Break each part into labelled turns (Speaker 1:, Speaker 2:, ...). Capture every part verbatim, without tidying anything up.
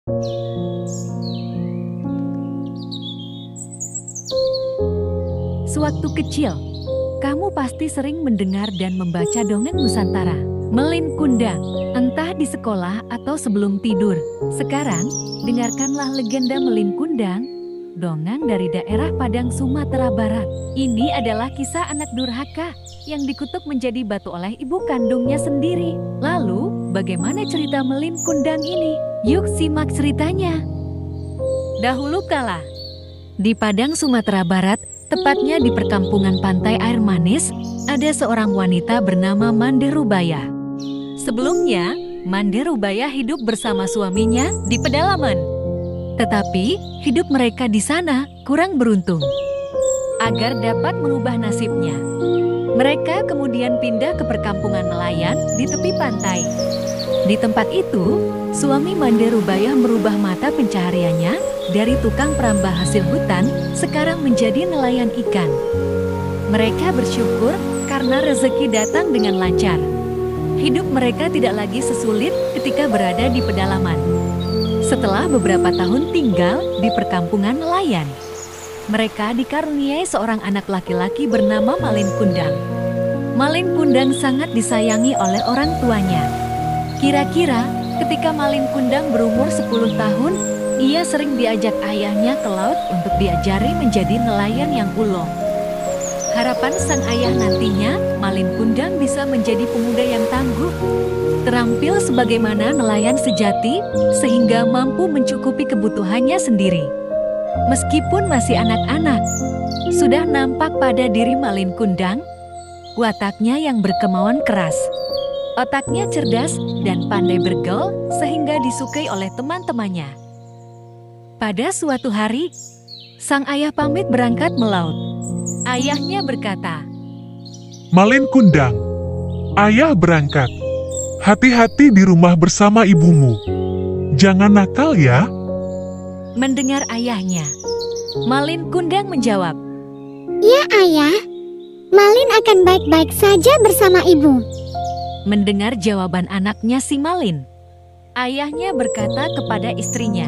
Speaker 1: Sewaktu kecil, kamu pasti sering mendengar dan membaca dongeng Nusantara. Melin Kundang, entah di sekolah atau sebelum tidur. Sekarang, dengarkanlah legenda Melin Kundang, dongeng dari daerah Padang, Sumatera Barat. Ini adalah kisah anak durhaka yang dikutuk menjadi batu oleh ibu kandungnya sendiri. Lalu, bagaimana cerita Melin Kundang ini? Yuk simak ceritanya. Dahulu kala, di Padang, Sumatera Barat, tepatnya di perkampungan pantai air manis, ada seorang wanita bernama Mande Rubaya. Sebelumnya, Mande Rubaya hidup bersama suaminya di pedalaman. Tetapi, hidup mereka di sana kurang beruntung. Agar dapat mengubah nasibnya, mereka kemudian pindah ke perkampungan nelayan di tepi pantai. Di tempat itu, suami Mande Rubaya merubah mata pencahariannya dari tukang perambah hasil hutan sekarang menjadi nelayan ikan. Mereka bersyukur karena rezeki datang dengan lancar. Hidup mereka tidak lagi sesulit ketika berada di pedalaman. Setelah beberapa tahun tinggal di perkampungan nelayan, mereka dikaruniai seorang anak laki-laki bernama Malin Kundang. Malin Kundang sangat disayangi oleh orang tuanya. Kira-kira ketika Malin Kundang berumur sepuluh tahun, ia sering diajak ayahnya ke laut untuk diajari menjadi nelayan yang ulung. Harapan sang ayah nantinya, Malin Kundang bisa menjadi pemuda yang tangguh, terampil sebagaimana nelayan sejati, sehingga mampu mencukupi kebutuhannya sendiri. Meskipun masih anak-anak, sudah nampak pada diri Malin Kundang, wataknya yang berkemauan keras. Otaknya cerdas dan pandai bergaul sehingga disukai oleh teman-temannya. Pada suatu hari, sang ayah pamit berangkat melaut. Ayahnya berkata,
Speaker 2: Malin Kundang, ayah berangkat. Hati-hati di rumah bersama ibumu. Jangan nakal ya.
Speaker 1: Mendengar ayahnya, Malin Kundang menjawab,
Speaker 3: Ya ayah, Malin akan baik-baik saja bersama ibu.
Speaker 1: Mendengar jawaban anaknya si Malin, ayahnya berkata kepada istrinya,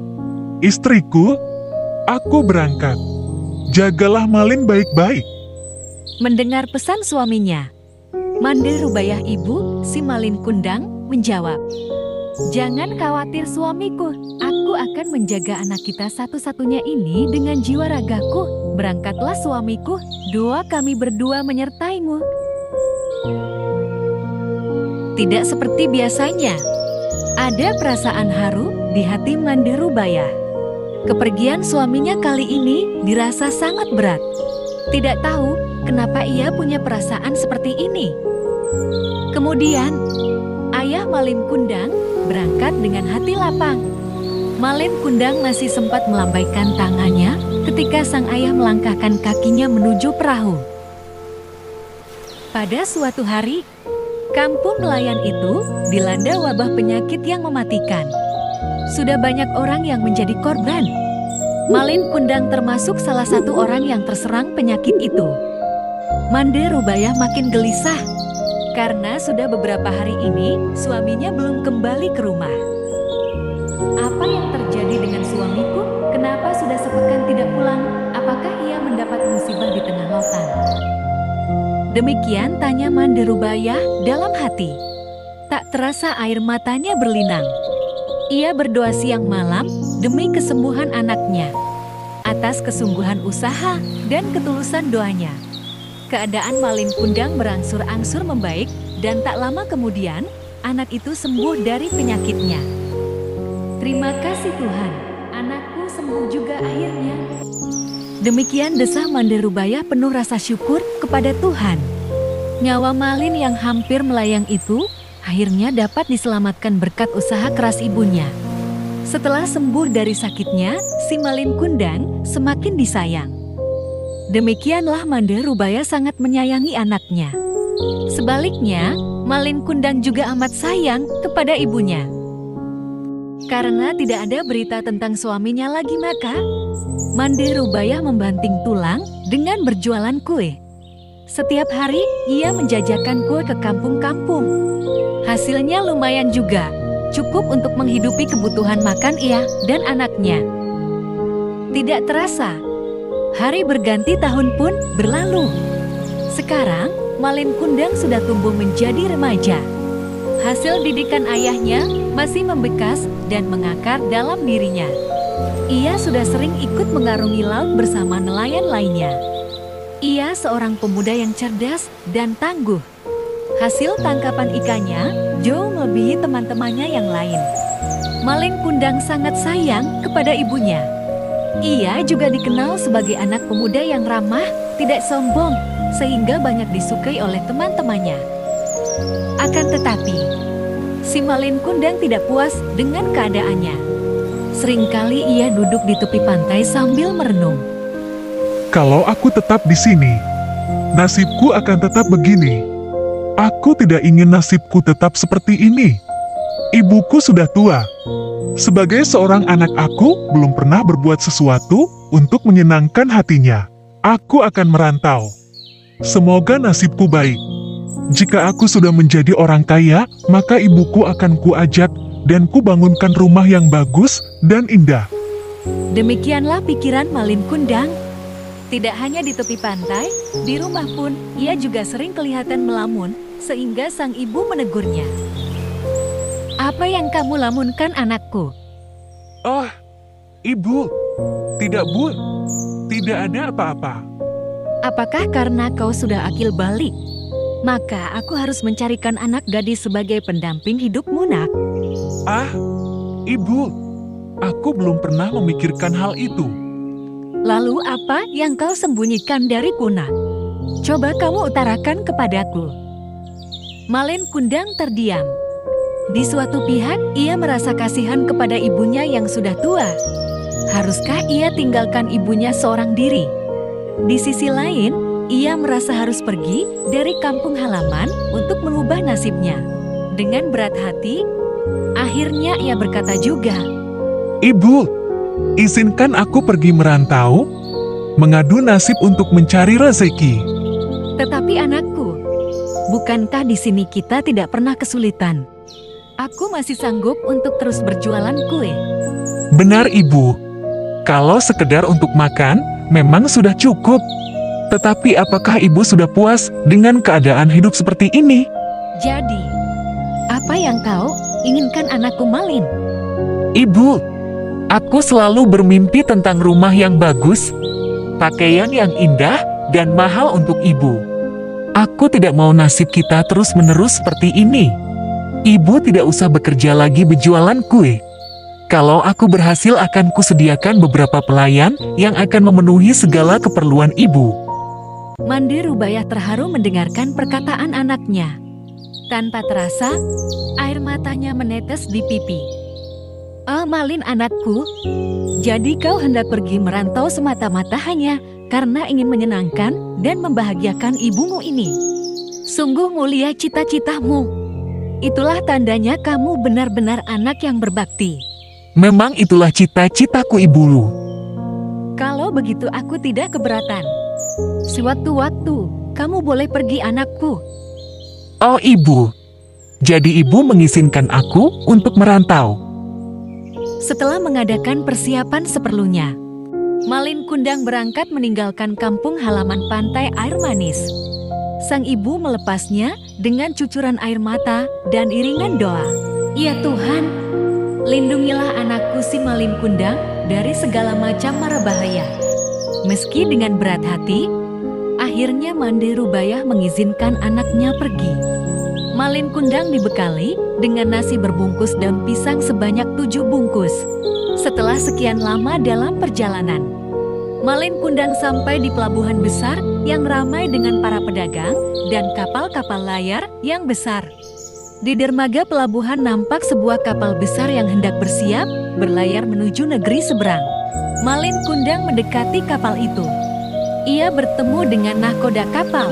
Speaker 2: Istriku, aku berangkat. Jagalah Malin baik-baik.
Speaker 1: Mendengar pesan suaminya, Mande Rubaya ibu, si Malin Kundang, menjawab, Jangan khawatir suamiku, aku akan menjaga anak kita satu-satunya ini dengan jiwa ragaku. Berangkatlah suamiku, doa kami berdua menyertaimu. Tidak seperti biasanya, ada perasaan haru di hati Mande Rubaya. Kepergian suaminya kali ini dirasa sangat berat. Tidak tahu kenapa ia punya perasaan seperti ini. Kemudian, ayah Malin Kundang berangkat dengan hati lapang. Malin Kundang masih sempat melambaikan tangannya ketika sang ayah melangkahkan kakinya menuju perahu. Pada suatu hari, kampung nelayan itu dilanda wabah penyakit yang mematikan. Sudah banyak orang yang menjadi korban. Malin Kundang termasuk salah satu orang yang terserang penyakit itu. Mande Rubaya makin gelisah karena sudah beberapa hari ini suaminya belum kembali ke rumah. Apa yang terjadi dengan suamiku? Kenapa sudah sepekan tidak pulang? Apakah ia mendapat musibah di tengah lautan? Demikian tanya Mande Rubaya dalam hati. Tak terasa air matanya berlinang. Ia berdoa siang malam demi kesembuhan anaknya. Atas kesungguhan usaha dan ketulusan doanya, keadaan Malin Kundang berangsur-angsur membaik dan tak lama kemudian anak itu sembuh dari penyakitnya. Terima kasih Tuhan, anakku sembuh juga akhirnya. Demikian desah Mande Rubaya penuh rasa syukur kepada Tuhan. Nyawa Malin yang hampir melayang itu akhirnya dapat diselamatkan berkat usaha keras ibunya. Setelah sembuh dari sakitnya, si Malin Kundang semakin disayang. Demikianlah Mande Rubaya sangat menyayangi anaknya. Sebaliknya, Malin Kundang juga amat sayang kepada ibunya. Karena tidak ada berita tentang suaminya lagi, maka Mande Rubaya membanting tulang dengan berjualan kue. Setiap hari ia menjajakan kue ke kampung-kampung. Hasilnya lumayan juga. cukup untuk menghidupi kebutuhan makan ia dan anaknya. Tidak terasa, hari berganti tahun pun berlalu. Sekarang, Malin Kundang sudah tumbuh menjadi remaja. Hasil didikan ayahnya masih membekas dan mengakar dalam dirinya. Ia sudah sering ikut mengarungi laut bersama nelayan lainnya. Ia seorang pemuda yang cerdas dan tangguh. Hasil tangkapan ikannya jauh melebihi teman-temannya yang lain. Malin Kundang sangat sayang kepada ibunya. Ia juga dikenal sebagai anak pemuda yang ramah, tidak sombong, sehingga banyak disukai oleh teman-temannya. Akan tetapi, si Malin Kundang tidak puas dengan keadaannya. Seringkali ia duduk di tepi pantai sambil merenung.
Speaker 2: Kalau aku tetap di sini, nasibku akan tetap begini. Aku tidak ingin nasibku tetap seperti ini. Ibuku sudah tua. Sebagai seorang anak, aku belum pernah berbuat sesuatu untuk menyenangkan hatinya. Aku akan merantau. Semoga nasibku baik. Jika aku sudah menjadi orang kaya, maka ibuku akan kuajak dan kubangunkan rumah yang bagus dan indah.
Speaker 1: Demikianlah pikiran Malin Kundang. Tidak hanya di tepi pantai, di rumah pun ia juga sering kelihatan melamun, sehingga sang ibu menegurnya. Apa yang kamu lamunkan, anakku?
Speaker 2: Oh, ibu, tidak bu, tidak ada apa-apa.
Speaker 1: Apakah karena kau sudah akil balik? Maka aku harus mencarikan anak gadis sebagai pendamping hidupmu, nak.
Speaker 2: Ah, ibu, aku belum pernah memikirkan hal itu.
Speaker 1: Lalu apa yang kau sembunyikan dariku, nak? Coba kamu utarakan kepadaku. Malin Kundang terdiam. Di suatu pihak, ia merasa kasihan kepada ibunya yang sudah tua. Haruskah ia tinggalkan ibunya seorang diri? Di sisi lain, ia merasa harus pergi dari kampung halaman untuk mengubah nasibnya. Dengan berat hati, akhirnya ia berkata juga,
Speaker 2: Ibu, izinkan aku pergi merantau, mengadu nasib untuk mencari rezeki.
Speaker 1: Tetapi anakku, bukankah di sini kita tidak pernah kesulitan? Aku masih sanggup untuk terus berjualan kue.
Speaker 2: Benar, Ibu. Kalau sekedar untuk makan, memang sudah cukup. Tetapi apakah Ibu sudah puas dengan keadaan hidup seperti ini?
Speaker 1: Jadi, apa yang kau inginkan, anakku Malin?
Speaker 2: Ibu, aku selalu bermimpi tentang rumah yang bagus, pakaian yang indah, dan mahal untuk Ibu. Aku tidak mau nasib kita terus-menerus seperti ini. Ibu tidak usah bekerja lagi berjualan kue. Kalau aku berhasil, akan kusediakan beberapa pelayan yang akan memenuhi segala keperluan Ibu.
Speaker 1: Mandi Rubayah terharu mendengarkan perkataan anaknya. Tanpa terasa, air matanya menetes di pipi. Ah, Malin anakku, jadi kau hendak pergi merantau semata-mata hanya karena ingin menyenangkan dan membahagiakan ibumu ini. Sungguh mulia cita-citamu. Itulah tandanya kamu benar-benar anak yang berbakti.
Speaker 2: Memang itulah cita-citaku, Ibu Lu.
Speaker 1: Kalau begitu aku tidak keberatan. Sewaktu-waktu, kamu boleh pergi, anakku.
Speaker 2: Oh, Ibu. Jadi Ibu mengizinkan aku untuk merantau.
Speaker 1: Setelah mengadakan persiapan seperlunya, Malin Kundang berangkat meninggalkan kampung halaman pantai air manis. Sang ibu melepasnya dengan cucuran air mata dan iringan doa. Ya Tuhan, lindungilah anakku si Malin Kundang dari segala macam mara bahaya. Meski dengan berat hati, akhirnya Mandi Rubayah mengizinkan anaknya pergi. Malin Kundang dibekali dengan nasi berbungkus daun pisang sebanyak tujuh bungkus. Setelah sekian lama dalam perjalanan, Malin Kundang sampai di pelabuhan besar yang ramai dengan para pedagang dan kapal-kapal layar yang besar. Di dermaga pelabuhan nampak sebuah kapal besar yang hendak bersiap berlayar menuju negeri seberang. Malin Kundang mendekati kapal itu. Ia bertemu dengan nahkoda kapal.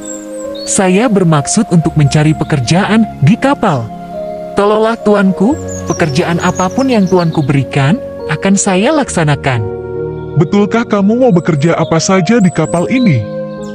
Speaker 2: Saya bermaksud untuk mencari pekerjaan di kapal. Tolonglah tuanku, pekerjaan apapun yang tuanku berikan akan saya laksanakan. Betulkah kamu mau bekerja apa saja di kapal ini?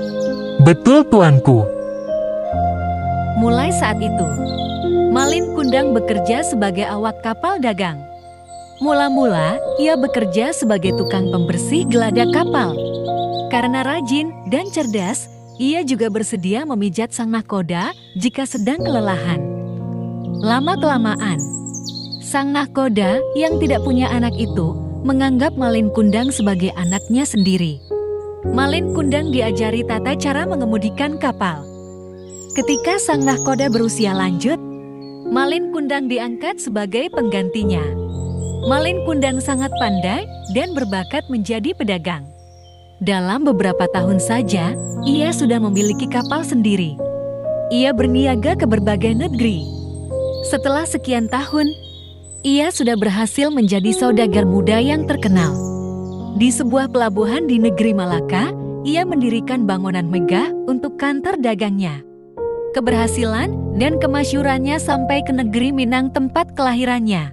Speaker 2: Betul, tuanku.
Speaker 1: Mulai saat itu, Malin Kundang Kundang bekerja sebagai awak kapal dagang. Mula-mula, ia bekerja sebagai tukang pembersih geladak kapal. Karena rajin dan cerdas, ia juga bersedia memijat sang nahkoda jika sedang kelelahan. Lama-kelamaan, sang nahkoda yang tidak punya anak itu menganggap Malin Kundang sebagai anaknya sendiri. Malin Kundang diajari tata cara mengemudikan kapal. Ketika sang nahkoda berusia lanjut, Malin Kundang diangkat sebagai penggantinya. Malin Kundang sangat pandai dan berbakat menjadi pedagang. Dalam beberapa tahun saja, ia sudah memiliki kapal sendiri. Ia berniaga ke berbagai negeri. Setelah sekian tahun, ia sudah berhasil menjadi saudagar muda yang terkenal. Di sebuah pelabuhan di negeri Malaka, ia mendirikan bangunan megah untuk kantor dagangnya. Keberhasilan dan kemasyhurannya sampai ke negeri Minang tempat kelahirannya.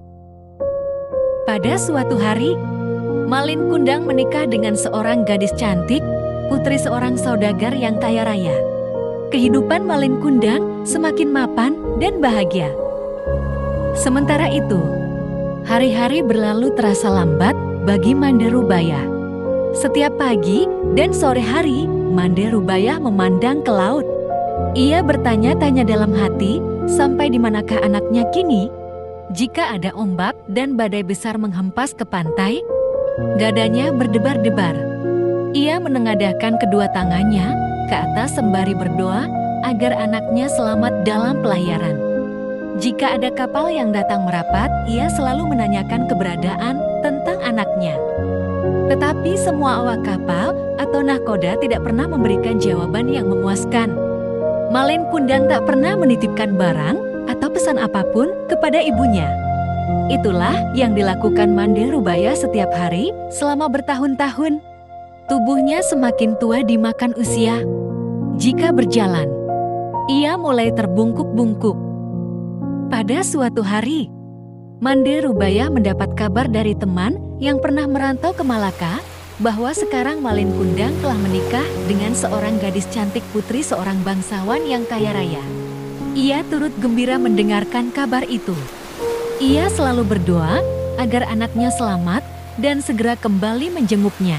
Speaker 1: Pada suatu hari, Malin Kundang menikah dengan seorang gadis cantik, putri seorang saudagar yang kaya raya. Kehidupan Malin Kundang semakin mapan dan bahagia. Sementara itu, hari-hari berlalu terasa lambat bagi Mande Rubaya. Setiap pagi dan sore hari, Mande Rubaya memandang ke laut. Ia bertanya-tanya dalam hati, sampai di manakah anaknya kini? Jika ada ombak dan badai besar menghempas ke pantai, dadanya berdebar-debar. Ia menengadahkan kedua tangannya ke atas sembari berdoa agar anaknya selamat dalam pelayaran. Jika ada kapal yang datang merapat, ia selalu menanyakan keberadaan tentang anaknya. Tetapi semua awak kapal atau nahkoda tidak pernah memberikan jawaban yang memuaskan. Malin Kundang tak pernah menitipkan barang atau pesan apapun kepada ibunya. Itulah yang dilakukan Mande Rubaya setiap hari selama bertahun-tahun. Tubuhnya semakin tua dimakan usia. Jika berjalan, ia mulai terbungkuk-bungkuk. Pada suatu hari, Mande Rubaya mendapat kabar dari teman yang pernah merantau ke Malaka bahwa sekarang Malin Kundang telah menikah dengan seorang gadis cantik putri seorang bangsawan yang kaya raya. Ia turut gembira mendengarkan kabar itu. Ia selalu berdoa agar anaknya selamat dan segera kembali menjenguknya.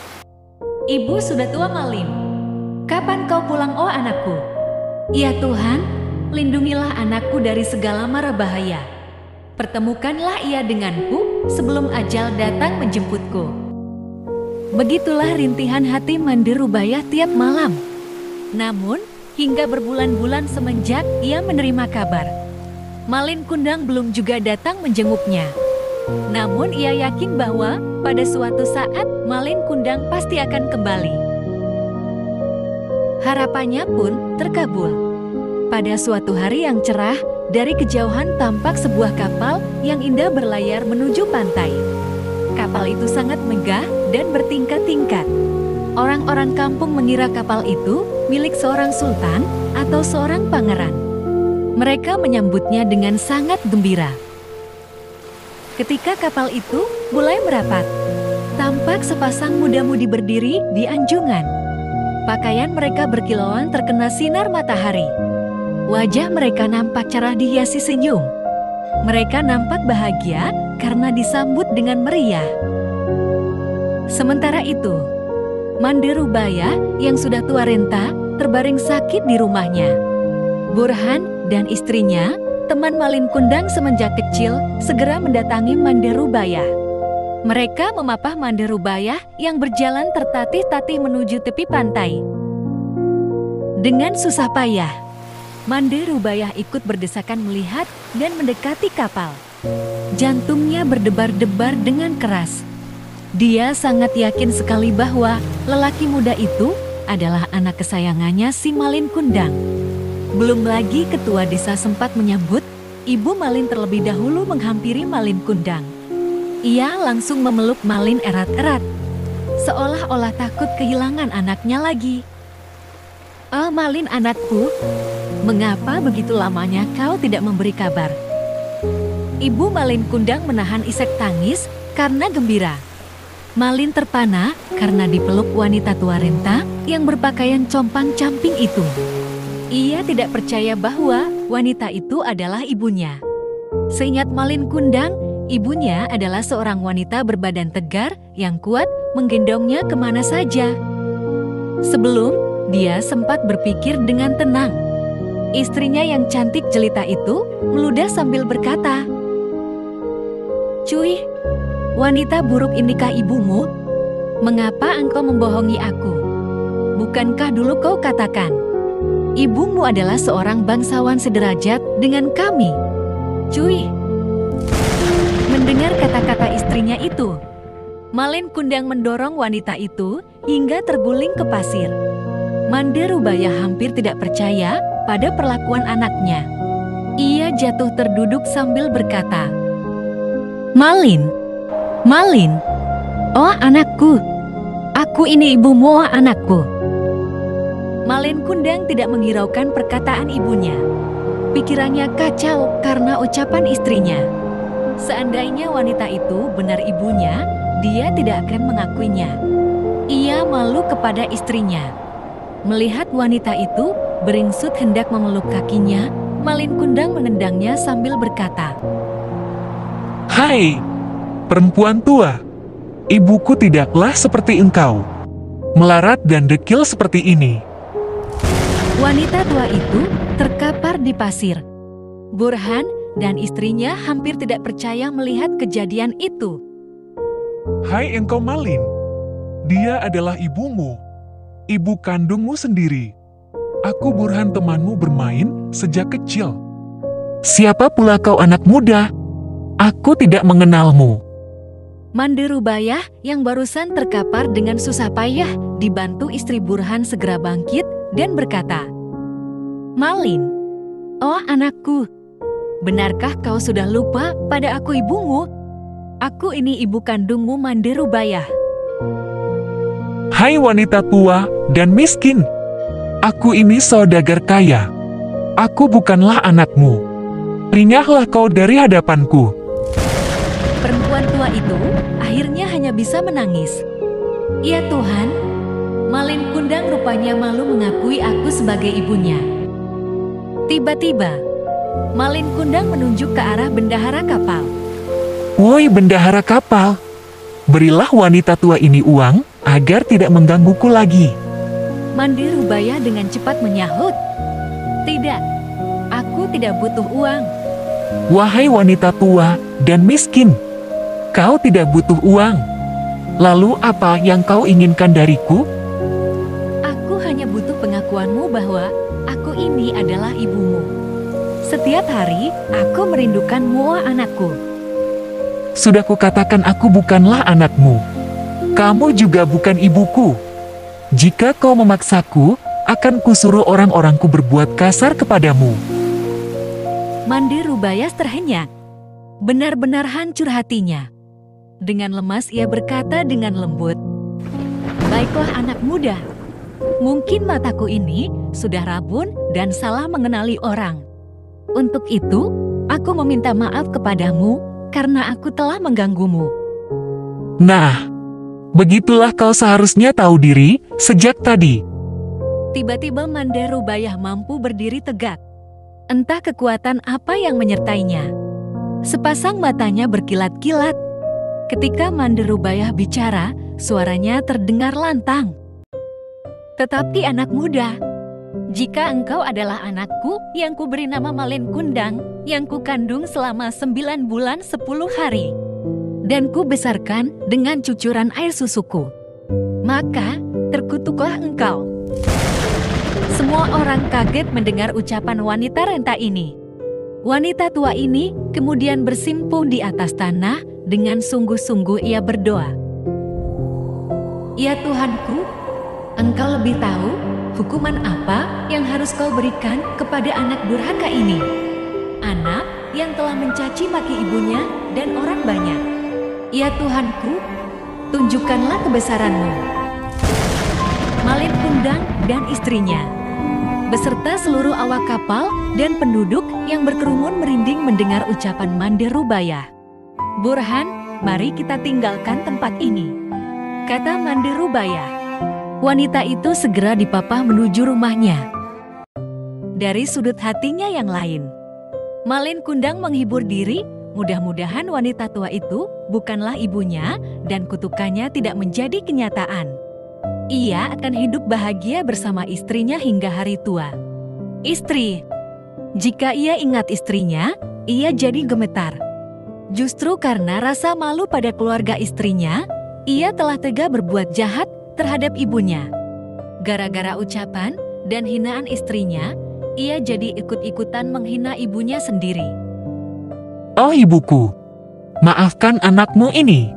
Speaker 1: Ibu sudah tua, Malin. Kapan kau pulang, oh anakku? Ya Tuhan, lindungilah anakku dari segala mara bahaya. Pertemukanlah ia denganku sebelum ajal datang menjemputku. Begitulah rintihan hati Mande Rubaya tiap malam. Namun, hingga berbulan-bulan semenjak ia menerima kabar, Malin Kundang belum juga datang menjenguknya. Namun ia yakin bahwa pada suatu saat Malin Kundang pasti akan kembali. Harapannya pun terkabul. Pada suatu hari yang cerah, dari kejauhan tampak sebuah kapal yang indah berlayar menuju pantai. Kapal itu sangat megah dan bertingkat-tingkat. Orang-orang kampung mengira kapal itu milik seorang sultan atau seorang pangeran. Mereka menyambutnya dengan sangat gembira. Ketika kapal itu mulai merapat, tampak sepasang muda-mudi berdiri di anjungan. Pakaian mereka berkilauan terkena sinar matahari. Wajah mereka nampak cerah dihiasi senyum. Mereka nampak bahagia karena disambut dengan meriah. Sementara itu, Mande Rubaya yang sudah tua renta terbaring sakit di rumahnya. Burhan dan istrinya, teman Malin Kundang semenjak kecil, segera mendatangi Mande Rubaya. Mereka memapah Mande Rubaya yang berjalan tertatih-tatih menuju tepi pantai. Dengan susah payah, Mande Rubaya ikut berdesakan melihat dan mendekati kapal. Jantungnya berdebar-debar dengan keras. Dia sangat yakin sekali bahwa lelaki muda itu adalah anak kesayangannya si Malin Kundang. Belum lagi ketua desa sempat menyebut, ibu Malin terlebih dahulu menghampiri Malin Kundang. Ia langsung memeluk Malin erat-erat, seolah-olah takut kehilangan anaknya lagi. "Oh Malin anakku, mengapa begitu lamanya kau tidak memberi kabar?" Ibu Malin Kundang menahan isak tangis karena gembira. Malin terpana karena dipeluk wanita tua renta yang berpakaian compang-camping itu. Ia tidak percaya bahwa wanita itu adalah ibunya. Seingat Malin Kundang, ibunya adalah seorang wanita berbadan tegar yang kuat menggendongnya kemana saja. Sebelum, dia sempat berpikir dengan tenang. Istrinya yang cantik jelita itu meludah sambil berkata, "Cuy, wanita buruk inikah ibumu? Mengapa engkau membohongi aku? Bukankah dulu kau katakan, ibumu adalah seorang bangsawan sederajat dengan kami?" Cuy. Mendengar kata-kata istrinya itu, Malin Kundang mendorong wanita itu hingga terguling ke pasir. Mande Rubaya hampir tidak percaya pada perlakuan anaknya. Ia jatuh terduduk sambil berkata, "Malin, Malin, oh anakku, aku ini ibumu, oh anakku." Malin Kundang tidak menghiraukan perkataan ibunya. Pikirannya kacau karena ucapan istrinya. Seandainya wanita itu benar ibunya, dia tidak akan mengakuinya. Ia malu kepada istrinya. Melihat wanita itu beringsut hendak memeluk kakinya, Malin Kundang menendangnya sambil berkata,
Speaker 2: "Hai, perempuan tua, ibuku tidaklah seperti engkau, melarat dan dekil seperti ini."
Speaker 1: Wanita tua itu terkapar di pasir. Burhan dan istrinya hampir tidak percaya melihat kejadian itu.
Speaker 2: "Hai engkau Malin, dia adalah ibumu, ibu kandungmu sendiri. Aku Burhan temanmu bermain sejak kecil." "Siapa pula kau anak muda? Aku tidak mengenalmu."
Speaker 1: Mande Rubayah yang barusan terkapar dengan susah payah dibantu istri Burhan segera bangkit dan berkata, "Malin, oh anakku, benarkah kau sudah lupa pada aku ibumu? Aku ini ibu kandungmu Mande Rubayah."
Speaker 2: "Hai wanita tua dan miskin, aku ini saudagar kaya. Aku bukanlah anakmu. Ringahlah kau dari hadapanku."
Speaker 1: Perempuan tua itu akhirnya hanya bisa menangis. "Ya Tuhan, Malin Kundang rupanya malu mengakui aku sebagai ibunya." Tiba-tiba, Malin Kundang menunjuk ke arah bendahara kapal.
Speaker 2: "Woi bendahara kapal, berilah wanita tua ini uang agar tidak menggangguku lagi."
Speaker 1: Mande Rubaya dengan cepat menyahut, "Tidak, aku tidak butuh uang."
Speaker 2: "Wahai wanita tua dan miskin, kau tidak butuh uang. Lalu apa yang kau inginkan dariku?"
Speaker 1: "Aku hanya butuh pengakuanmu bahwa aku ini adalah ibumu. Setiap hari aku merindukanmu, oh anakku."
Speaker 2: "Sudah kukatakan aku bukanlah anakmu. Kamu juga bukan ibuku. Jika kau memaksaku, akan kusuruh orang-orangku berbuat kasar kepadamu."
Speaker 1: Mande Rubayah terhenyak. Benar-benar hancur hatinya. Dengan lemas ia berkata dengan lembut, "Baiklah anak muda, mungkin mataku ini sudah rabun dan salah mengenali orang. Untuk itu, aku meminta maaf kepadamu karena aku telah mengganggumu."
Speaker 2: "Nah, begitulah kau seharusnya tahu diri sejak tadi."
Speaker 1: Tiba-tiba Mande Rubayah mampu berdiri tegak. Entah kekuatan apa yang menyertainya. Sepasang matanya berkilat-kilat. Ketika Mande Rubayah bicara, suaranya terdengar lantang. "Tetapi anak muda, jika engkau adalah anakku yang kuberi nama Malin Kundang, yang kukandung selama sembilan bulan sepuluh hari, dan kubesarkan dengan cucuran air susuku, maka terkutuklah engkau." Semua orang kaget mendengar ucapan wanita renta ini. Wanita tua ini kemudian bersimpuh di atas tanah, dengan sungguh-sungguh ia berdoa, "Ya Tuhanku, Engkau lebih tahu hukuman apa yang harus Kau berikan kepada anak durhaka ini. Anak yang telah mencaci maki ibunya dan orang banyak. Ya Tuhanku, tunjukkanlah kebesaran-Mu." Malin Kundang dan istrinya, beserta seluruh awak kapal dan penduduk yang berkerumun merinding mendengar ucapan Mande Rubayah. "Burhan, mari kita tinggalkan tempat ini," kata Mande Rubayah. Wanita itu segera dipapah menuju rumahnya. Dari sudut hatinya yang lain, Malin Kundang menghibur diri, mudah-mudahan wanita tua itu bukanlah ibunya dan kutukannya tidak menjadi kenyataan. Ia akan hidup bahagia bersama istrinya hingga hari tua. Istri. Jika ia ingat istrinya, ia jadi gemetar. Justru karena rasa malu pada keluarga istrinya, ia telah tega berbuat jahat terhadap ibunya. Gara-gara ucapan dan hinaan istrinya, ia jadi ikut-ikutan menghina ibunya sendiri.
Speaker 4: Oh ibuku, maafkan anakmu ini.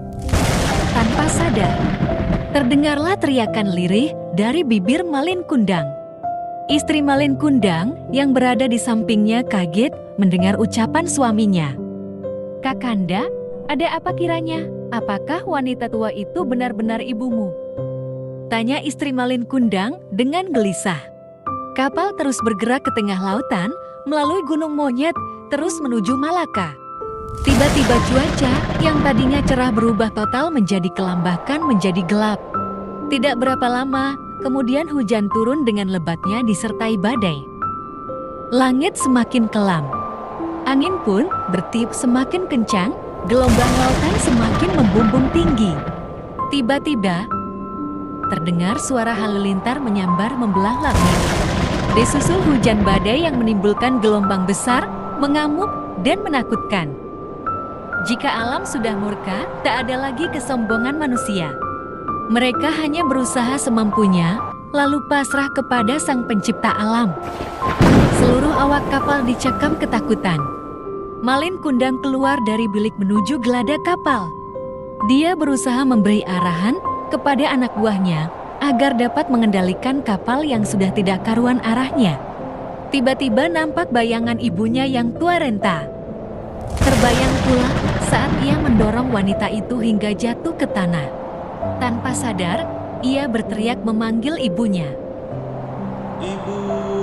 Speaker 1: Tanpa sadar, terdengarlah teriakan lirih dari bibir Malin Kundang. Istri Malin Kundang yang berada di sampingnya kaget mendengar ucapan suaminya. Kakanda, ada apa kiranya? Apakah wanita tua itu benar-benar ibumu? Tanya istri Malin Kundang dengan gelisah. Kapal terus bergerak ke tengah lautan melalui gunung monyet terus menuju Malaka. Tiba-tiba cuaca yang tadinya cerah berubah total menjadi kelambakan menjadi gelap. Tidak berapa lama, kemudian hujan turun dengan lebatnya disertai badai. Langit semakin kelam. Angin pun bertiup semakin kencang, gelombang lautan semakin membumbung tinggi. Tiba-tiba, terdengar suara halilintar menyambar membelah langit. Disusul hujan badai yang menimbulkan gelombang besar, mengamuk, dan menakutkan. Jika alam sudah murka, tak ada lagi kesombongan manusia. Mereka hanya berusaha semampunya, lalu pasrah kepada Sang Pencipta alam. Seluruh awak kapal dicekam ketakutan. Malin Kundang keluar dari bilik menuju geladak kapal. Dia berusaha memberi arahan kepada anak buahnya agar dapat mengendalikan kapal yang sudah tidak karuan arahnya. Tiba-tiba nampak bayangan ibunya yang tua renta. Terbayang pula saat ia mendorong wanita itu hingga jatuh ke tanah. Tanpa sadar, ia berteriak memanggil ibunya.
Speaker 5: Ibu.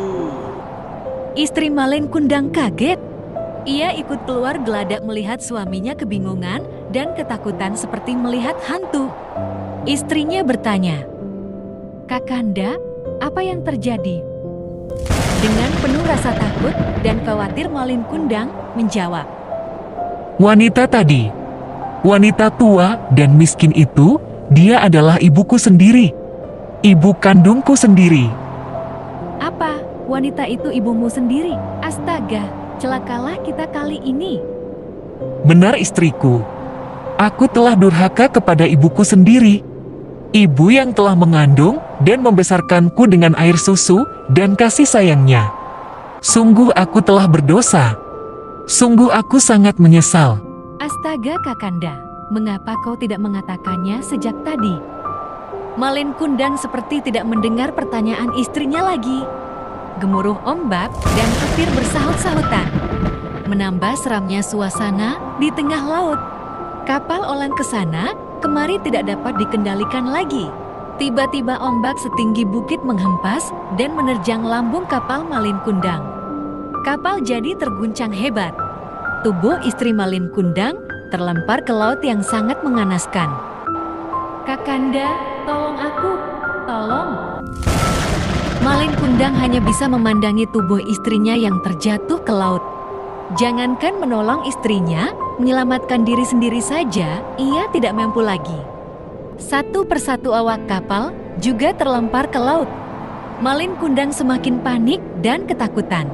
Speaker 1: Istri Malin Kundang kaget. Ia ikut keluar geladak melihat suaminya kebingungan dan ketakutan seperti melihat hantu. Istrinya bertanya, "Kakanda, apa yang terjadi?" Dengan penuh rasa takut dan khawatir Malin Kundang menjawab,
Speaker 4: Wanita tadi, wanita tua dan miskin itu, dia adalah ibuku sendiri. Ibu kandungku sendiri.
Speaker 1: "Apa? Wanita itu ibumu sendiri? Astaga, celakalah kita kali ini."
Speaker 4: Benar istriku. Aku telah durhaka kepada ibuku sendiri. Ibu yang telah mengandung dan membesarkanku dengan air susu dan kasih sayangnya. Sungguh aku telah berdosa. Sungguh aku sangat menyesal.
Speaker 1: Astaga Kakanda, mengapa kau tidak mengatakannya sejak tadi? Malin Kundang seperti tidak mendengar pertanyaan istrinya lagi. Gemuruh ombak dan petir bersahut-sahutan. Menambah seramnya suasana di tengah laut. Kapal oleng ke sana, kemari tidak dapat dikendalikan lagi. Tiba-tiba ombak setinggi bukit menghempas dan menerjang lambung kapal Malin Kundang. Kapal jadi terguncang hebat. Tubuh istri Malin Kundang terlempar ke laut yang sangat menganaskan. Kakanda, tolong aku, tolong. Malin Kundang hanya bisa memandangi tubuh istrinya yang terjatuh ke laut. Jangankan menolong istrinya, menyelamatkan diri sendiri saja, ia tidak mampu lagi. Satu persatu awak kapal juga terlempar ke laut. Malin Kundang semakin panik dan ketakutan.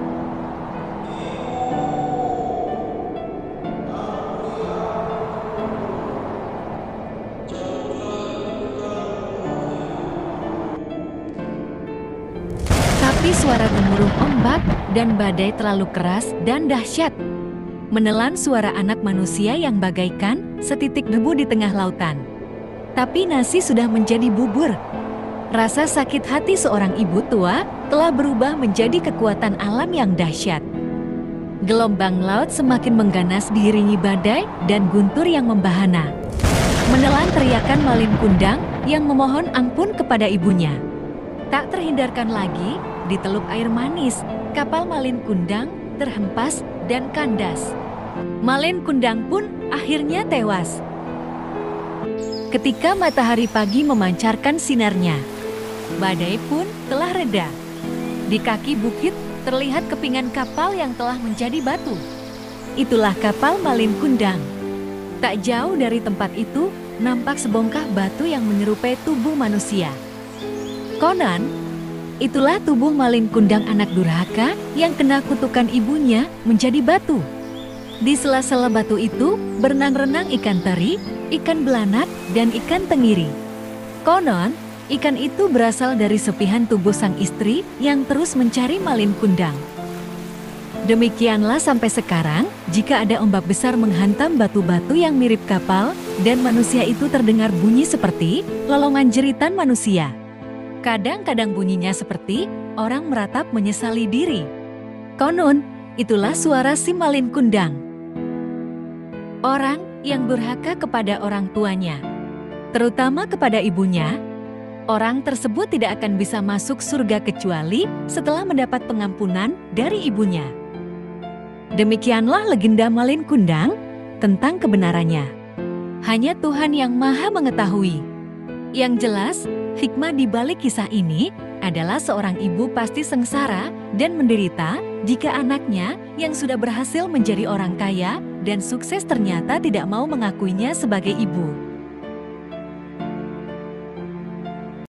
Speaker 1: Tapi suara gemuruh ombak dan badai terlalu keras dan dahsyat. Menelan suara anak manusia yang bagaikan setitik debu di tengah lautan. Tapi nasi sudah menjadi bubur. Rasa sakit hati seorang ibu tua telah berubah menjadi kekuatan alam yang dahsyat. Gelombang laut semakin mengganas diiringi badai dan guntur yang membahana. Menelan teriakan Malin Kundang yang memohon ampun kepada ibunya. Tak terhindarkan lagi, di teluk air manis, kapal Malin Kundang terhempas dan kandas. Malin Kundang pun akhirnya tewas. Ketika matahari pagi memancarkan sinarnya, badai pun telah reda. Di kaki bukit, terlihat kepingan kapal yang telah menjadi batu. Itulah kapal Malin Kundang. Tak jauh dari tempat itu, nampak sebongkah batu yang menyerupai tubuh manusia. Konon, itulah tubuh Malin Kundang anak durhaka yang kena kutukan ibunya menjadi batu. Di sela-sela batu itu, berenang-renang ikan teri, ikan belanak, dan ikan tenggiri. Konon, ikan itu berasal dari sepihan tubuh sang istri yang terus mencari Malin Kundang. Demikianlah sampai sekarang, jika ada ombak besar menghantam batu-batu yang mirip kapal, dan manusia itu terdengar bunyi seperti lolongan jeritan manusia. Kadang-kadang bunyinya seperti orang meratap menyesali diri. Konon, itulah suara si Malin Kundang. Orang yang durhaka kepada orang tuanya, terutama kepada ibunya, orang tersebut tidak akan bisa masuk surga kecuali setelah mendapat pengampunan dari ibunya. Demikianlah legenda Malin Kundang tentang kebenarannya. Hanya Tuhan yang Maha mengetahui. Yang jelas, hikmah di balik kisah ini adalah seorang ibu pasti sengsara dan menderita jika anaknya yang sudah berhasil menjadi orang kaya dan sukses ternyata tidak mau mengakuinya sebagai ibu.